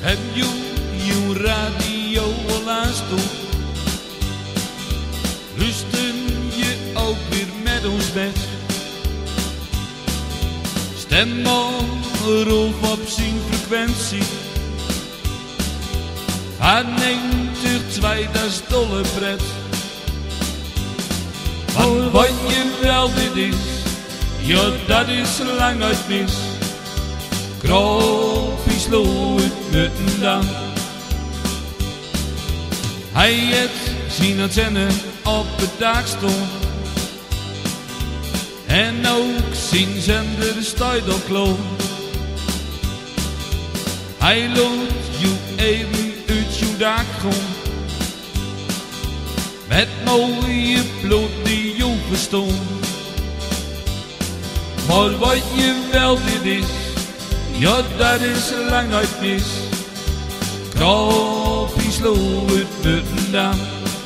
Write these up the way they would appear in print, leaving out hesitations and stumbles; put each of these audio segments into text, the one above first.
Heb je radio al aanstaan? Lusten je ook weer met ons bed? Stem maar op zijn frequentie. Van 92, dat is dolle pret. Want wat je wel dit is, ja dat is lang uit mis. Kroppie sloeg het mutten dan. Hij het zien antennen op het dak stond. En ook zien zender stuit op kloon. Hij loopt je even uit je dak gewoon. Met mooie bloed die je verstond. Maar wat je wel dit is, ja dat is lang uit mis. Kroppie sloeg het mutten dan.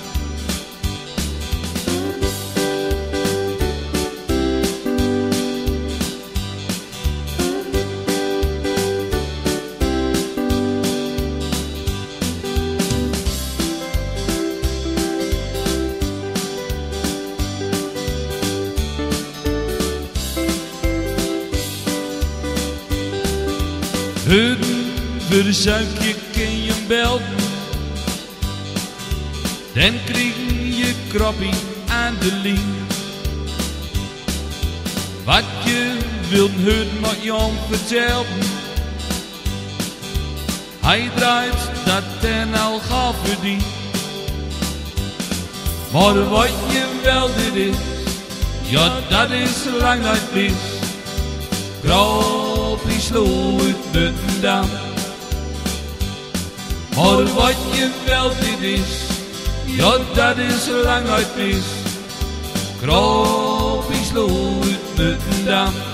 Het verzuikje kun je belden, dan krijg je kroppie aan de lijn. Wat je wilt horen mag je om vertellen. Hij draait dat ten al gauw verdient. Maar wat je wel dit is, ja dat is lang uit mis. Kroppie sloeg het mutten dan. Maar wat je wel dit is, ja dat is lang uit mis. Kroppie sloeg het mutten dan.